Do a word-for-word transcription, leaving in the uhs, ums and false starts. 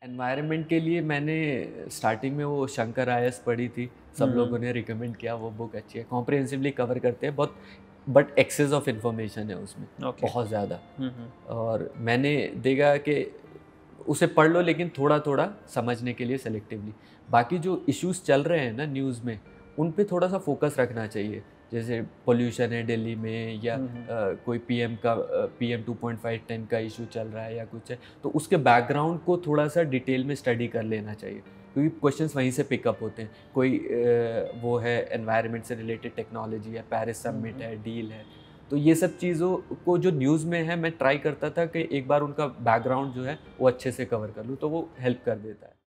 Environment के लिए मैंने स्टार्टिंग में वो शंकर आयस पढ़ी थी, सब हुँ, लोगों ने रिकमेंड किया, वो बुक अच्छी है, कॉम्प्रिहेंसिवली कवर करते हैं बहुत, बट एक्सेस ऑफ इन्फॉर्मेशन है उसमें, ओके। बहुत ज़्यादा। हुँ, हुँ। और मैंने देखा कि उसे पढ़ लो लेकिन थोड़ा-थोड़ा समझने के लिए सेलेक्टिवली। बाकी जो इश्यूज़ चल रहे हैं ना न्यूज़ में, उन पे थोड़ा-सा फ़ोकस रखना चाहिए। जैसे पॉल्यूशन है दिल्ली में या हुँ, हुँ। अ, कोई पीएम का अ, PM two point five ten का इश्यू चल रहा है या कुछ है, तो उसके बैकग्राउंड को थोड़ा-सा डिटेल में स्टडी कर लेना चाहिए। क्योंकि क्वेश्चंस वहीं से पिकअप होते हैं। कोई अ, वो है एनवायरनमेंट से रिलेटेड टेक्नोलॉजी है, पेरिस हुँ, समिट हुँ। है, डील है। तो ये सब चीज़ों को जो न्यूज़ में है मैं ट्राई करता था कि एक बार उनका बैकग्राउंड जो है वो अच्छे से कवर कर लूँ, तो वो हेल्प कर देता है।